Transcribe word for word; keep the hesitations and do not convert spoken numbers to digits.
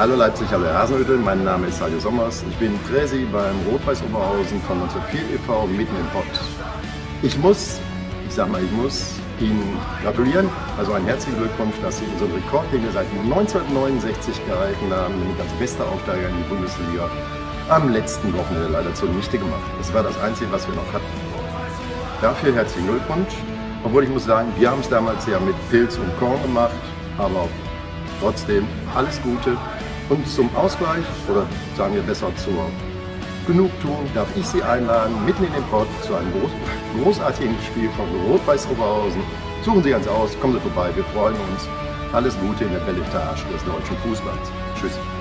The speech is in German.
Hallo Leipzig, hallo Herr Hasenhüttl, mein Name ist Saljo Sommers. Ich bin Präsi beim Rot-Weiß Oberhausen von neunzehnhundertvier e V mitten im Pott. Ich muss, ich sag mal, ich muss Ihnen gratulieren, also einen herzlichen Glückwunsch, dass Sie unseren Rekord, den wir seit neunzehnhundertneunundsechzig gehalten haben, nämlich als bester Aufsteiger in die Bundesliga, am letzten Wochenende leider zunichte gemacht. Das war das Einzige, was wir noch hatten. Dafür herzlichen Glückwunsch, obwohl ich muss sagen, wir haben es damals ja mit Pilz und Korn gemacht, aber trotzdem alles Gute. Und zum Ausgleich, oder sagen wir besser zur Genugtuung, darf ich Sie einladen, mitten in den Pott zu einem groß, großartigen Spiel von Rot-Weiß Oberhausen. Suchen Sie ganz aus, kommen Sie vorbei, wir freuen uns. Alles Gute in der Belletage des deutschen Fußballs. Tschüss.